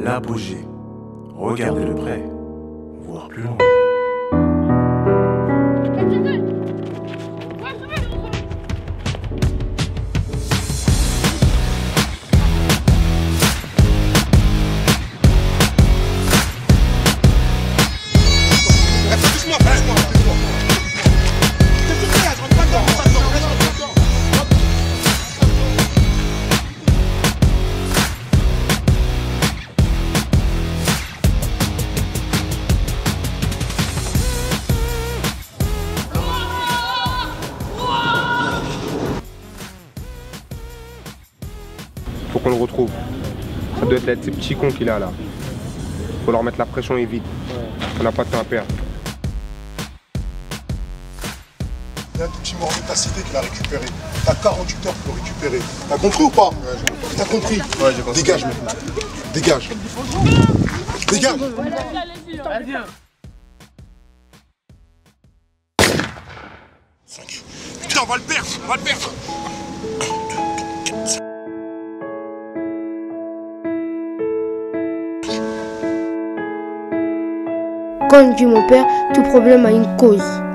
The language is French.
l'apogée. Regardez de près, voir plus loin. Faut qu'on le retrouve. Ça doit être ces petits cons qu'il a là. Faut leur mettre la pression et vite. On n'a pas de temps à perdre. Il y a un tout petit morceau de ta cité qu'il a récupéré. T'as 48 heures pour le récupérer. T'as compris ou pas? T'as compris? Ouais, j'ai compris. Dégage maintenant. Dégage. Dégage. Putain, on va le perdre. On va le perdre. Comme dit mon père, tout problème a une cause.